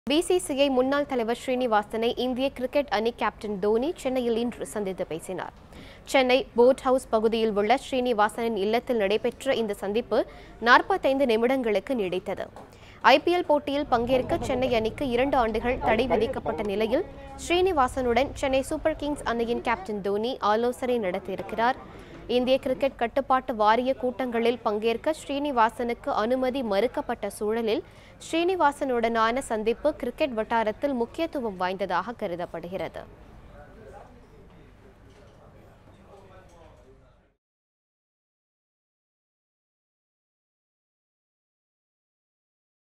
BCCI முன்னாள் தலைவர் ஸ்ரீனிவாசனை இந்திய கிரிக்கெட் அணி கேப்டன் தோனி சென்னையில் இன்று சந்தித்து பேசினார். சென்னை போட் ஹவுஸ் பகுதியில் உள்ள ஸ்ரீனிவாசனின் இல்லத்தில் நடைபெற்ற இந்த சந்திப்பு 45 நிமிடங்களுக்கு நீடித்தது. IPL போட்டியில் பங்கேற்க சென்னை அணிக்கு 2 ஆண்டுகள் தடை விதிக்கப்பட்ட நிலையில் ஸ்ரீனிவாசனுடன் சென்னை சூப்பர் கிங்ஸ் அணியின் கேப்டன் தோனி ஆலோசனை நடத்தியிருக்கிறார். இந்திய கிரிக்கெட் கட்டுப்பாட்டு வாரிய கூட்டங்களில் பங்கேற்க ஸ்ரீனிவாசனுக்கு அனுமதி மறுக்கப்பட்ட சூழலில் ஸ்ரீனிவாசனுடனான சந்திப்பு கிரிக்கெட் வட்டாரத்தில் முக்கியத்துவம் வாய்ந்ததாக கருதப்படுகிறது.